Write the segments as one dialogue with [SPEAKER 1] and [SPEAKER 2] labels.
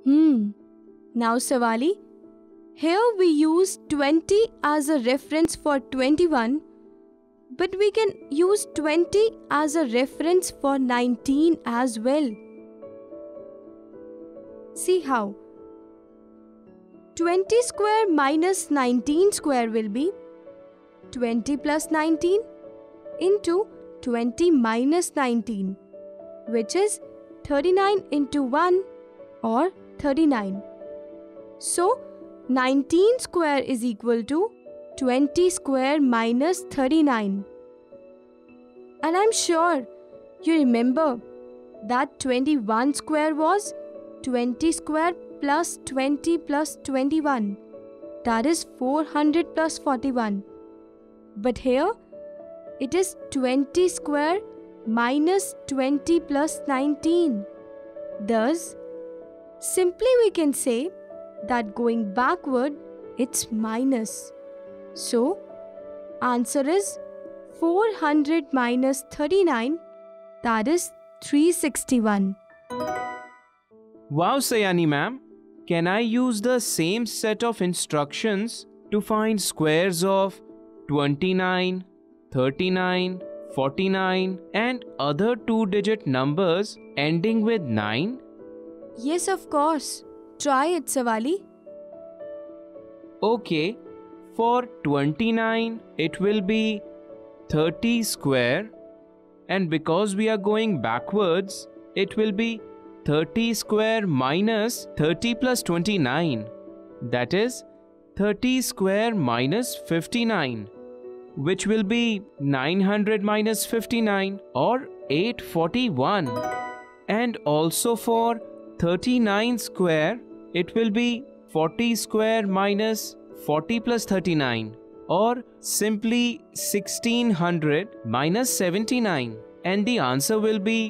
[SPEAKER 1] Now Savali, here we use 20 as a reference for 21, but we can use 20 as a reference for 19 as well. See how? 20 square minus 19 square will be 20 plus 19 into 20 minus 19, which is 39 into 1 or 39. So 19 square is equal to 20 square minus 39. And I'm sure you remember that 21 square was 20 square plus 20 plus 21. That is 400 plus 41. But here it is 20 square minus 20 plus 19. Thus, simply we can say that going backward, it's minus. So, answer is 400 minus 39, that is 361.
[SPEAKER 2] Wow, Sayani ma'am. Can I use the same set of instructions to find squares of 29, 39, 49 and other two-digit numbers ending with 9?
[SPEAKER 1] Yes, of course. Try it, Savali.
[SPEAKER 2] Okay, for 29 it will be 30 square, and because we are going backwards, it will be 30 square minus 30 plus 29. That is 30 square minus 59, which will be 900 minus 59 or 841. And also for 39 square, it will be 40 square minus 40 plus 39 or simply 1600 minus 79, and the answer will be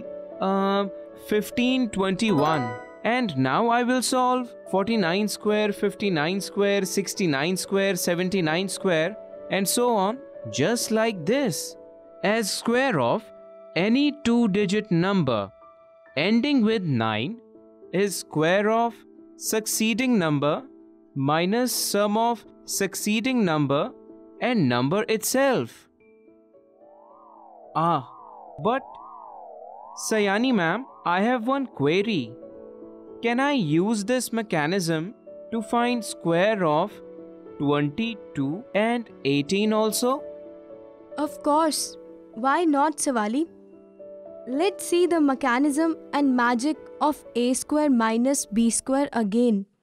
[SPEAKER 2] 1521. And now I will solve 49 square, 59 square, 69 square, 79 square and so on, just like this. As square of any two-digit number ending with 9 is square of succeeding number minus sum of succeeding number and number itself. But Sayani ma'am, I have one query. Can I use this mechanism to find square of 22 and 18 also?
[SPEAKER 1] Of course. Why not, Savali? Let's see the mechanism and magic of a square minus b square again.